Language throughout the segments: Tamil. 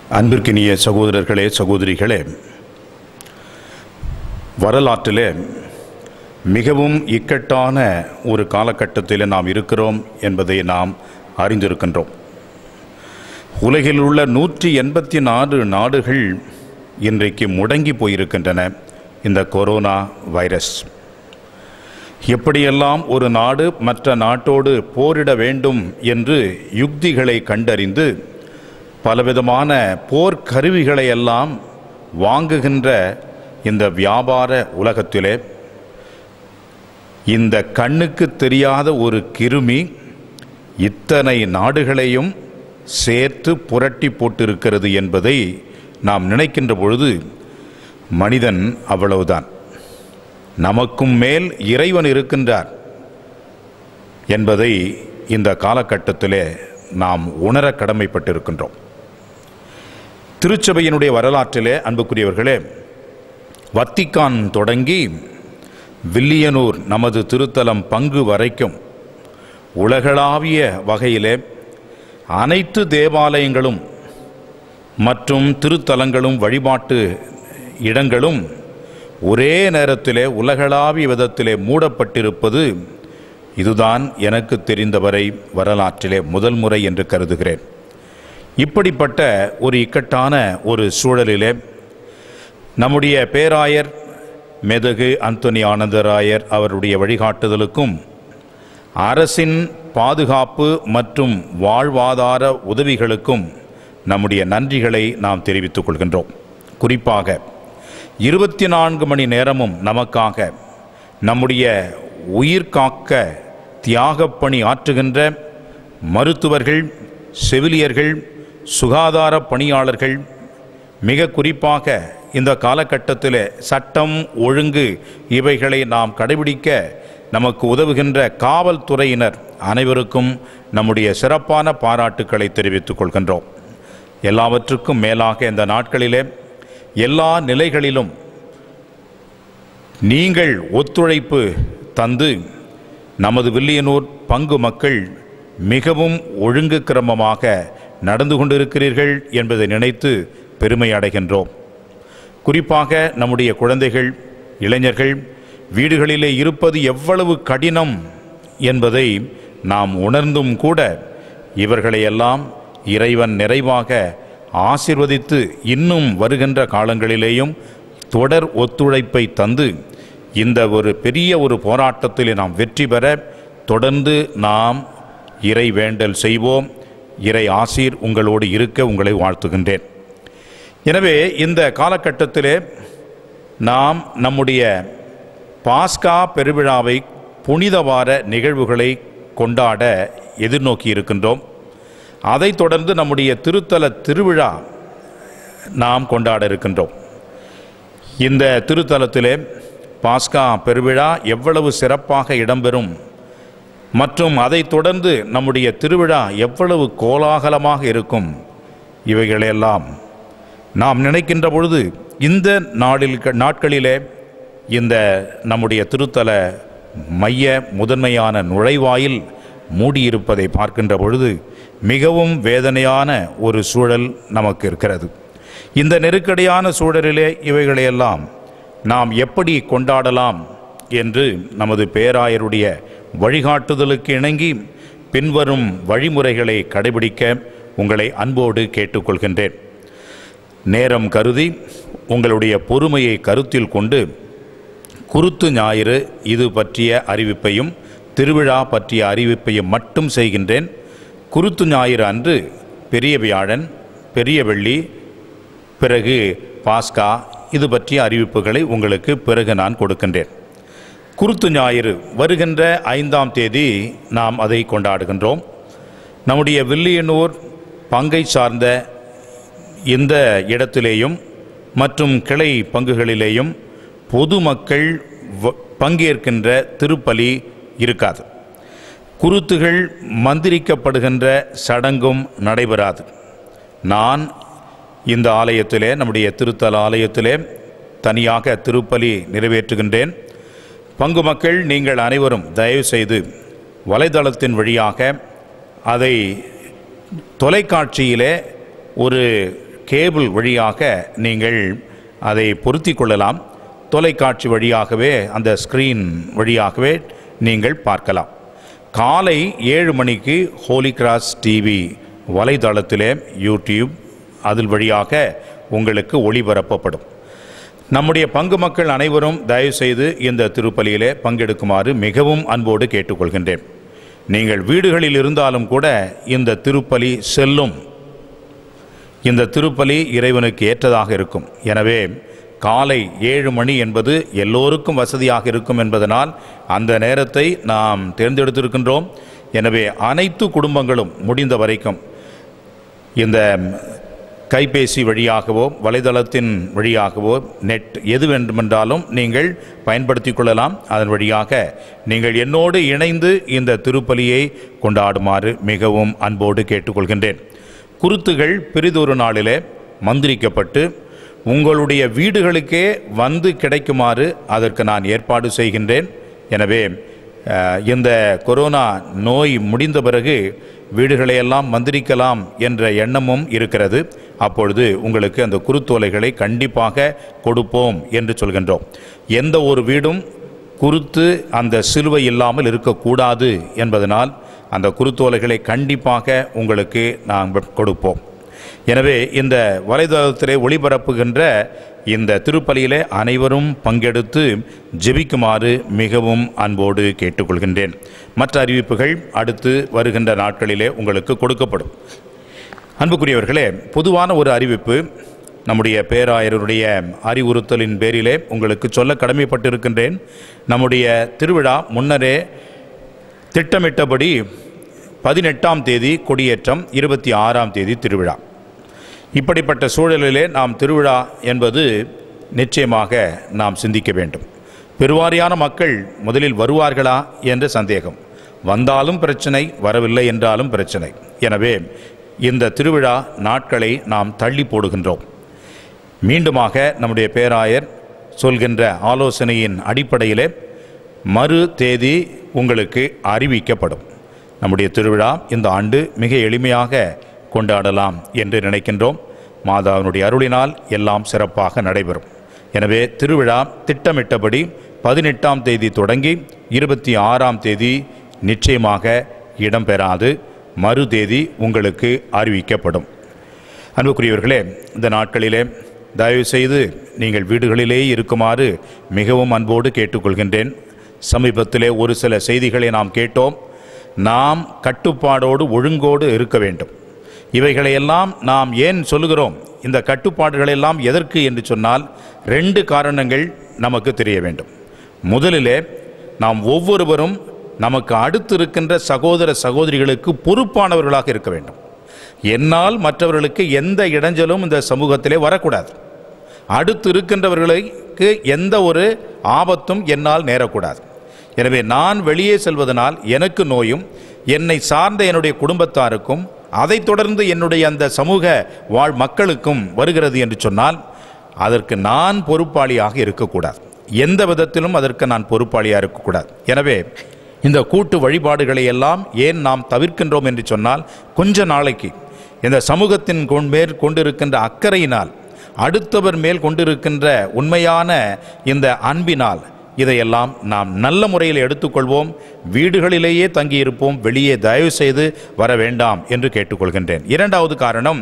அன்பிற்கினிய சகோதரர்களே, சகோதரிகளே, வரலாற்றிலே மிகவும் இக்கட்டான ஒரு காலகட்டத்தில் நாம் இருக்கிறோம் என்பதை நாம் அறிந்திருக்கின்றோம். உலகில் உள்ள 184 நாடுகள் இன்றைக்கு முடங்கி போயிருக்கின்றன. இந்த கொரோனா வைரஸ் எப்படியெல்லாம் ஒரு நாடு மற்ற நாட்டோடு போரிட வேண்டும் என்று யுக்திகளை கண்டறிந்து பலவிதமான போர்க்கருவிகளை எல்லாம் வாங்குகின்ற இந்த வியாபார உலகத்திலே இந்த கண்ணுக்கு தெரியாத ஒரு கிருமி இத்தனை நாடுகளையும் சேர்த்து புரட்டி போட்டிருக்கிறது என்பதை நாம் நினைக்கின்ற பொழுது மனிதன் அவ்வளவுதான். நமக்கும் மேல் இறைவன் இருக்கின்றார் என்பதை இந்த காலகட்டத்திலே நாம் உணர கடமைப்பட்டிருக்கின்றோம். திருச்சபையினுடைய வரலாற்றிலே அன்புக்குரியவர்களே, வத்திக்கான் தொடங்கி வில்லியனூர் நமது திருத்தலம் பங்கு வரைக்கும் உலகளாவிய வகையிலே அனைத்து தேவாலயங்களும் மற்றும் திருத்தலங்களும் வழிபாட்டு இடங்களும் ஒரே நேரத்திலே உலகளாவிய விதத்திலே மூடப்பட்டிருப்பது இதுதான் எனக்கு தெரிந்தவரை வரலாற்றிலே முதல் முறை என்று கருதுகிறேன். இப்படிப்பட்ட ஒரு இக்கட்டான ஒரு சூழலிலே நம்முடைய பேராயர் மெதகு அந்தோனி ஆனந்தராயர் அவருடைய வழிகாட்டுதலுக்கும் அரசின் பாதுகாப்பு மற்றும் வாழ்வாதார உதவிகளுக்கும் நம்முடைய நன்றிகளை நாம் தெரிவித்துக் கொள்கின்றோம். குறிப்பாக 24 மணி நேரமும் நமக்காக நம்முடைய உயிர் காக்க தியாகப் பணி ஆற்றுகின்ற மருத்துவர்கள், செவிலியர்கள், சுகாதார பணியாளர்கள், மிக குறிப்பாக இந்த காலகட்டத்தில் சட்டம் ஒழுங்கு இவைகளை நாம் கடைபிடிக்க நமக்கு உதவுகின்ற காவல்துறையினர் அனைவருக்கும் நம்முடைய சிறப்பான பாராட்டுக்களை தெரிவித்துக் கொள்கின்றோம். எல்லாவற்றுக்கும் மேலாக இந்த நாட்களிலே எல்லா நிலைகளிலும் நீங்கள் ஒத்துழைப்பு தந்து நமது வில்லியனூர் பங்கு மக்கள் மிகவும் ஒழுங்கு கிரமமாக நடந்து கொண்டிருக்கிறீர்கள் என்பதை நினைத்து பெருமை அடைகின்றோம். குறிப்பாக நம்முடைய குழந்தைகள், இளைஞர்கள் வீடுகளிலே இருப்பது எவ்வளவு கடினம் என்பதை நாம் உணர்ந்தும் கூட இவர்களையெல்லாம் இறைவன் நிறைவாக ஆசீர்வதித்து இன்னும் வருகின்ற காலங்களிலேயும் தொடர் ஒத்துழைப்பை தந்து இந்த ஒரு பெரிய ஒரு போராட்டத்தில் நாம் வெற்றி பெற தொடர்ந்து நாம் இறை வேண்டல் செய்வோம். இறை ஆசீர் உங்களோடு இருக்க உங்களை வாழ்த்துகின்றேன். எனவே இந்த காலகட்டத்திலே நாம் நம்முடைய பாஸ்கா பெருவிழாவை புனித வார நிகழ்வுகளை கொண்டாட எதிர்நோக்கி இருக்கின்றோம். அதைத் தொடர்ந்து நம்முடைய திருத்தல திருவிழா நாம் கொண்டாட இருக்கின்றோம். இந்த திருத்தலத்திலே பாஸ்கா பெருவிழா எவ்வளவு சிறப்பாக இடம்பெறும் மற்றும் அதைத் தொடர்ந்து நம்முடைய திருவிழா எவ்வளவு கோலாகலமாக இருக்கும், இவைகளெல்லாம் நாம் நினைக்கின்ற பொழுது இந்த நாட்களிலே இந்த நம்முடைய திருத்தல மைய முதன்மையான நுழைவாயில் மூடியிருப்பதை பார்க்கின்ற பொழுது மிகவும் வேதனையான ஒரு சூழல் நமக்கு இருக்கிறது. இந்த நெருக்கடியான சூழலிலே இவைகளையெல்லாம் நாம் எப்படி கொண்டாடலாம் என்று நமது பேராயருடைய வழிகாட்டுதலுக்கு இணங்கி பின்வரும் வழிமுறைகளை கடைபிடிக்க உங்களை அன்போடு கேட்டுக்கொள்கின்றேன். நேரம் கருதி உங்களுடைய பொறுமையை கருத்தில் கொண்டு குருத்து ஞாயிறு இது பற்றிய அறிவிப்பையும் திருவிழா பற்றிய அறிவிப்பையும் மட்டும் செய்கின்றேன். குருத்து ஞாயிறு அன்று பெரிய வியாழன், பெரிய வெள்ளி, பிறகு பாஸ்கா இது பற்றிய அறிவிப்புகளை உங்களுக்கு பிறகு நான் கொடுக்கின்றேன். குருத்து ஞாயிறு வருகின்ற 5ஆம் தேதி நாம் அதை கொண்டாடுகின்றோம். நம்முடைய வில்லியனூர் பங்கை சார்ந்த இந்த இடத்திலேயும் மற்றும் கிளை பங்குகளிலேயும் பொதுமக்கள் பங்கேற்கின்ற திருப்பலி இருக்காது. குருத்துகள் மந்திரிக்கப்படுகின்ற சடங்கும் நடைபெறாது. நான் இந்த ஆலயத்திலே, நம்முடைய திருத்தல ஆலயத்திலே தனியாக திருப்பலி நிறைவேற்றுகின்றேன். பங்கு மக்கள் நீங்கள் அனைவரும் தயவு செய்து வலைதளத்தின் வழியாக அதை தொலைக்காட்சியிலே ஒரு கேபிள் வழியாக நீங்கள் அதை பொருத்தி கொள்ளலாம். தொலைக்காட்சி வழியாகவே அந்த ஸ்க்ரீன் வழியாகவே நீங்கள் பார்க்கலாம். காலை 7 மணிக்கு ஹோலி கிராஸ் டிவி வலைதளத்திலே யூடியூப் அதில் வழியாக உங்களுக்கு ஒளிபரப்பப்படும். நம்முடைய பங்கு மக்கள் அனைவரும் தயவுசெய்து இந்த திருப்பலியிலே பங்கெடுக்குமாறு மிகவும் அன்போடு கேட்டுக்கொள்கின்றேன். நீங்கள் வீடுகளில் இருந்தாலும் கூட இந்த திருப்பலி செல்லும். இந்த திருப்பலி இறைவனுக்கு ஏற்றதாக இருக்கும். எனவே காலை 7 மணி என்பது எல்லோருக்கும் வசதியாக இருக்கும் என்பதனால் அந்த நேரத்தை நாம் தேர்ந்தெடுத்திருக்கின்றோம். எனவே அனைத்து குடும்பங்களும் முடிந்த வரைக்கும் இந்த கைபேசி வழியாகவோ வலைதளத்தின் வழியாகவோ நெட் எது வேண்டுமென்றாலும் நீங்கள் பயன்படுத்தி கொள்ளலாம். அதன் வழியாக நீங்கள் என்னோடு இணைந்து இந்த திருப்பலியை கொண்டாடுமாறு மிகவும் அன்போடு கேட்டுக்கொள்கின்றேன். குருத்துகள் பிறிதொரு நாளிலே மந்திரிக்கப்பட்டு உங்களுடைய வீடுகளுக்கே வந்து கிடைக்குமாறு அதற்கு நான் ஏற்பாடு செய்கின்றேன். எனவே இந்த கொரோனா நோய் முடிந்த பிறகு வீடுகளையெல்லாம் மந்திரிக்கலாம் என்ற எண்ணமும் இருக்கிறது. அப்பொழுது உங்களுக்கு அந்த குருத்தோலைகளை கண்டிப்பாக கொடுப்போம் என்று சொல்கின்றோம். எந்த ஒரு வீடும் குருத்து அந்த சிலுவை இல்லாமல் இருக்கக்கூடாது என்பதனால் அந்த குருத்தோலைகளை கண்டிப்பாக உங்களுக்கு நாங்கள் கொடுப்போம். எனவே இந்த வலைதளத்திலே ஒளிபரப்புகின்ற இந்த திருப்பலியிலே அனைவரும் பங்கெடுத்து ஜெபிக்குமாறு மிகவும் அன்போடு கேட்டுக்கொள்கின்றேன். மற்ற அறிவிப்புகள் அடுத்து வருகின்ற நாட்களிலே உங்களுக்கு கொடுக்கப்படும். அன்புக்குரியவர்களே, பொதுவான ஒரு அறிவிப்பு நம்முடைய பேராயருடைய அறிவுறுத்தலின் பேரிலே உங்களுக்கு சொல்ல கடமைப்பட்டிருக்கின்றேன். நம்முடைய திருவிழா முன்னரே திட்டமிட்டபடி 18ஆம் தேதி கொடியேற்றம், 26ஆம் தேதி திருவிழா. இப்படிப்பட்ட சூழலிலே நாம் திருவிழா என்பது நிச்சயமாக நாம் சிந்திக்க வேண்டும். பெருவாரியான மக்கள் முதலில் வருவார்களா என்ற சந்தேகம். வந்தாலும் பிரச்சனை, வரவில்லை என்றாலும் பிரச்சனை. எனவே இந்த திருவிழா நாட்களை நாம் தள்ளி போடுகின்றோம். மீண்டுமாக நம்முடைய பேராயர் சொல்கின்ற ஆலோசனையின் அடிப்படையிலே மறு தேதி உங்களுக்கு அறிவிக்கப்படும். நம்முடைய திருவிழா இந்த ஆண்டு மிக எளிமையாக கொண்டாடலாம் என்று நினைக்கின்றோம். மாதாவினுடைய அருளினால் எல்லாம் சிறப்பாக நடைபெறும். எனவே திருவிழா திட்டமிட்டபடி 18ஆம் தேதி தொடங்கி 26ஆம் தேதி நிச்சயமாக இடம்பெறாது. மறு தேதி உங்களுக்கு அறிவிக்கப்படும். அன்புக்குரியவர்களே, இந்த நாட்களிலே தயவுசெய்து நீங்கள் வீடுகளிலே இருக்குமாறு மிகவும் அன்போடு கேட்டுக்கொள்கின்றேன். சமீபத்திலே ஒரு சில செய்திகளை நாம் கேட்டோம். நாம் கட்டுப்பாடோடு ஒழுங்கோடு இருக்க வேண்டும். இவைகளையெல்லாம் நாம் ஏன் சொல்லுகிறோம்? இந்த கட்டுப்பாடுகளெல்லாம் எதற்கு என்று சொன்னால் 2 காரணங்கள் நமக்கு தெரிய வேண்டும். முதலிலே நாம் ஒவ்வொருவரும் நமக்கு அடுத்து இருக்கின்ற சகோதர சகோதரிகளுக்கு பொறுப்பானவர்களாக இருக்க வேண்டும். என்னால் மற்றவர்களுக்கு எந்த இடைஞ்சலும் இந்த சமூகத்திலே வரக்கூடாது. அடுத்து இருக்கின்றவர்களுக்கு எந்த ஒரு ஆபத்தும் என்னால் நேரக்கூடாது. எனவே நான் வெளியே செல்வதனால் எனக்கு நோயும், என்னை சார்ந்த என்னுடைய குடும்பத்தாருக்கும், அதைத் தொடர்ந்து என்னுடைய அந்த சமூக வாழ் மக்களுக்கும் வருகிறது என்று சொன்னால் அதற்கு நான் பொறுப்பாளியாக இருக்கக்கூடாது. எந்த விதத்திலும் அதற்கு நான் பொறுப்பாளியாக இருக்கக்கூடாது. எனவே இந்த கூட்டு வழிபாடுகளை எல்லாம் ஏன் நாம் தவிர்க்கின்றோம் என்று சொன்னால், கொஞ்ச நாளைக்கு இந்த சமூகத்தின் மேல் கொண்டிருக்கின்ற அக்கறையினால், அடுத்தவர் மேல் கொண்டிருக்கின்ற உண்மையான இந்த அன்பினால் இதையெல்லாம் நாம் நல்ல முறையில் எடுத்துக்கொள்வோம். வீடுகளிலேயே தங்கியிருப்போம். வெளியே தயவு செய்து வர வேண்டாம் என்று கேட்டுக்கொள்கின்றேன். 2வது காரணம்,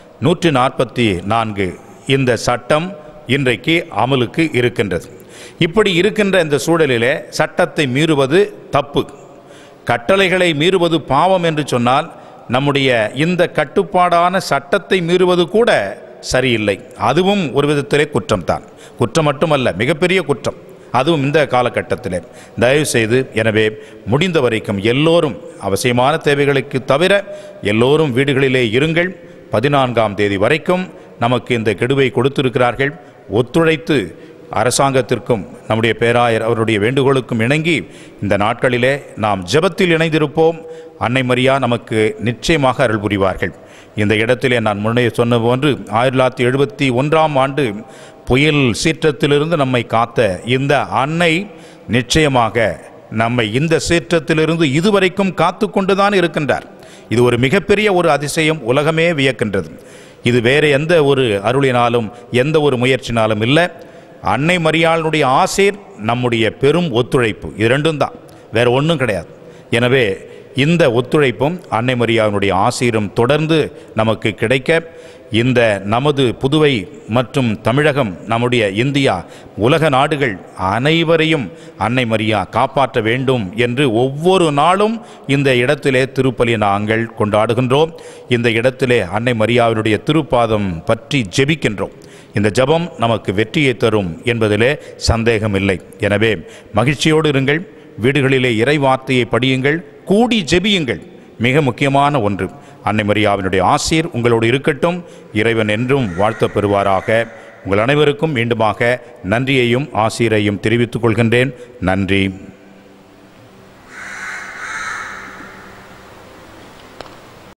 144 இந்த சட்டம் இன்றைக்கு அமலுக்கு இருக்கின்றது. இப்படி இருக்கின்ற இந்த சூழலிலே சட்டத்தை மீறுவது தப்பு, கட்டளைகளை மீறுவது பாவம் என்று சொன்னால், நம்முடைய இந்த கட்டுப்பாடான சட்டத்தை மீறுவது கூட சரியில்லை. அதுவும் ஒரு விதத்திலே குற்றம்தான். குற்றம் மட்டுமல்ல, மிகப்பெரிய குற்றம். அதுவும் இந்த காலகட்டத்திலே தயவுசெய்து எனவே முடிந்த வரைக்கும் எல்லோரும் அவசியமான தேவைகளுக்கு தவிர எல்லோரும் வீடுகளிலே இருங்கள். 14ஆம் தேதி வரைக்கும் நமக்கு இந்த கெடுவை கொடுத்திருக்கிறார்கள். ஒத்துழைத்து அரசாங்கத்திற்கும் நம்முடைய பேராயர் அவருடைய வேண்டுகோளுக்கும் இணங்கி இந்த நாட்களிலே நாம் ஜெபத்தில் இணைந்திருப்போம். அன்னை மரியா நமக்கு நிச்சயமாக அருள் புரிவார்கள். இந்த இடத்திலே நான் முன்னே சொன்ன போன்று 1971ஆம் ஆண்டு புயல் சீற்றத்திலிருந்து நம்மை காத்த இந்த அன்னை நிச்சயமாக நம்மை இந்த சீற்றத்திலிருந்து இதுவரைக்கும் காத்து கொண்டுதான் இருக்கின்றார். இது ஒரு மிகப்பெரிய ஒரு அதிசயம், உலகமே வியக்கின்றது. இது வேறு எந்த ஒரு அருளினாலும் எந்த ஒரு முயற்சினாலும் இல்லை. அன்னை மரியாளுடைய ஆசீர் நம்முடைய பெரும் ஒத்துழைப்பு. இது ரெண்டும் தான், வேறு ஒன்றும் கிடையாது. எனவே இந்த ஒத்துழைப்பும் அன்னை மரியாளுடைய ஆசீரும் தொடர்ந்து நமக்கு கிடைக்க, இந்த நமது புதுவை மற்றும் தமிழகம், நம்முடைய இந்தியா, உலக நாடுகள் அனைவரையும் அன்னை மரியா காப்பாற்ற வேண்டும் என்று ஒவ்வொரு நாளும் இந்த இடத்திலே திருப்பலி நாங்கள் கொண்டாடுகின்றோம். இந்த இடத்திலே அன்னை மரியாவினுடைய திருப்பாதம் பற்றி ஜெபிக்கின்றோம். இந்த ஜெபம் நமக்கு வெற்றியை தரும் என்பதிலே சந்தேகமில்லை. எனவே மகிழ்ச்சியோடு இருங்கள். வீடுகளிலே இறை வார்த்தையை படியுங்கள், கூடி ஜெபியுங்கள். மிக முக்கியமான ஒன்று, அன்னை மரியாவினுடைய ஆசீர் உங்களோடு இருக்கட்டும். இறைவன் என்றும் வாழ்த்த பெறுவாராக. உங்கள் அனைவருக்கும் மீண்டுமாக நன்றியையும் ஆசீரையும் தெரிவித்துக் கொள்கின்றேன். நன்றி.